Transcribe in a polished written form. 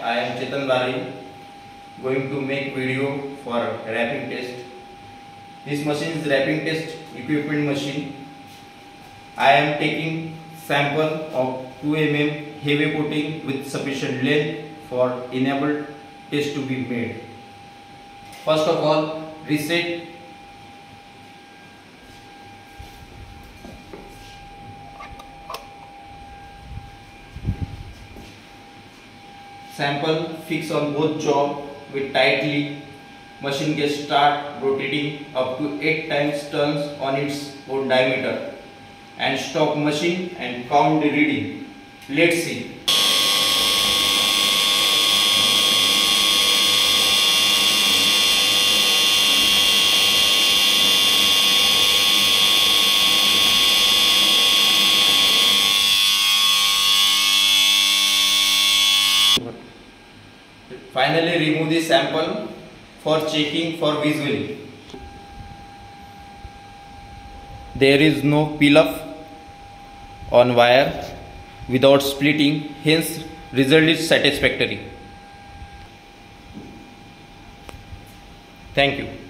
I am going to make video for wrapping test. This machine is wrapping test equipment machine. I am taking sample of 2 mm heavy coating with sufficient length for enabled test to be made. First of all, reset. Sample fix on both jaw with tightly. Machine gets start rotating up to 8 times turns on its own diameter, and stop machine and count the reading. Let's see. Finally, remove the sample for checking for visually. There is no peel off on wire without splitting, hence result is satisfactory. Thank you.